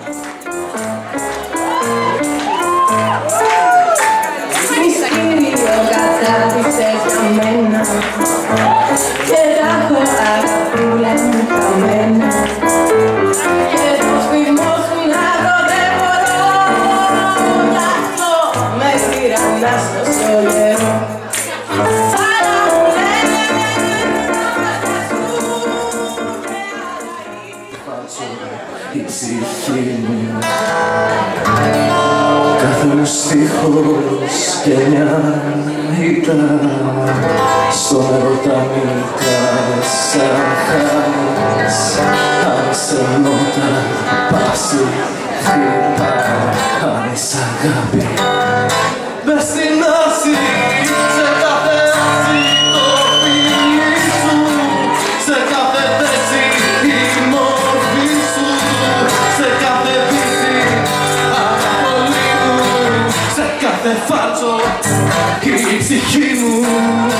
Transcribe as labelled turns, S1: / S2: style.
S1: Μυστήριο κατάδειξες για μένα και τα έχω αγαπούλα μου καμένα και το σφιγμό σου να ροδεύω γι' αυτό με τυραννάς τόσο καιρό.
S2: Η ψυχή μου κάθε στίχος και μια ήττα στον έρωτα μιλκάς σαν χάνεις αν σε νότα πάση φύλλα αν είσαι αγάπη μες στην άση σε κάθε άση το φίλι σου σε κάθε θέση η μορφή σου σε κάθε δύση αναπολύ μου σε κάθε φάλτσο η ψυχή μου.